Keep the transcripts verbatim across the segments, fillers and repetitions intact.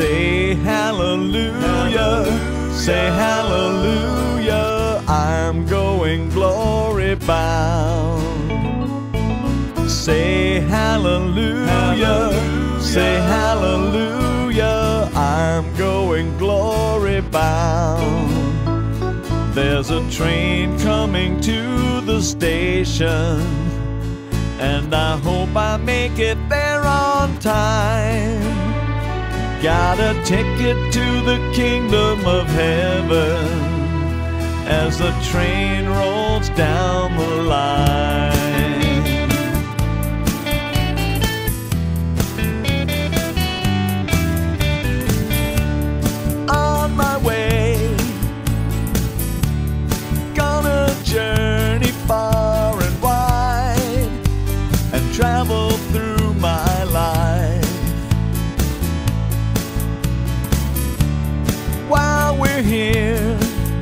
Say hallelujah, hallelujah, say hallelujah, I'm going glory bound. Say hallelujah, hallelujah, say hallelujah, I'm going glory bound. There's a train coming to the station, and I hope I make it there on time. Got a ticket to the kingdom of heaven as the train rolls down the line. On my way, gonna journey far and wide and travel through my life. While we're here,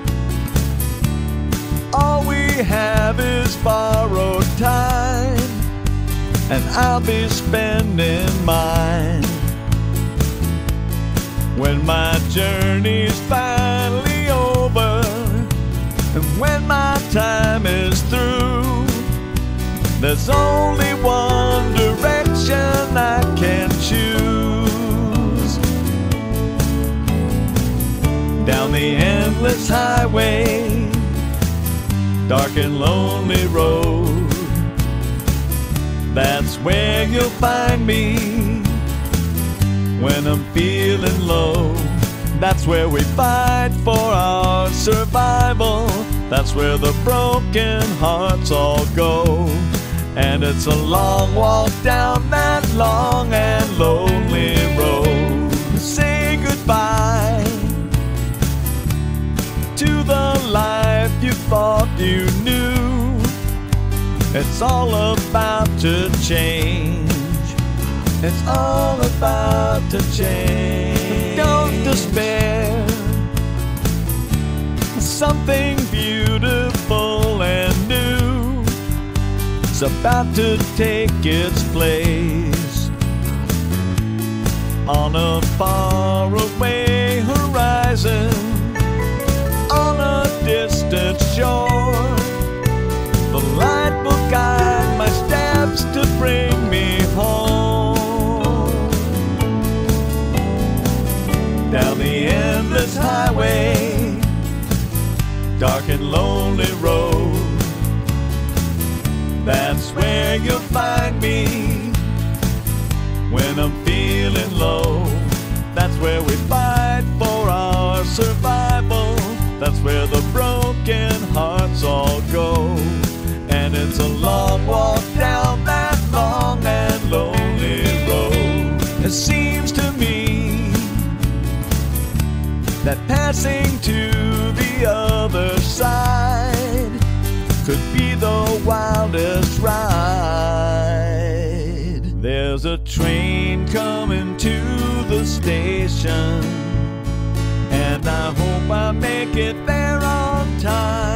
all we have is borrowed time, and I'll be spending mine when my journey's finally over. And when my time is through, there's only one direction I can choose. Down the endless highway, dark and lonely road, that's where you'll find me when I'm feeling low. That's where we fight for our survival. That's where the broken hearts all go. And it's a long walk down that long and lonely road. Say goodbye to the life you thought you knew. It's all about to change. It's all about to change. Don't despair. Something beautiful and new is about to take its place on a faraway horizon, on a distant shore. The light will guide my steps to bring me home. Down the endless highway, dark and lonely road, that's where you'll find me when I'm feeling low. That's where we fight for our survival. That's where the broken hearts all go. And it's a long walk down that long and lonely road. It seems to me that passing to the other side could be the wildest ride. There's a train coming to the station, and I hope I make it there on time.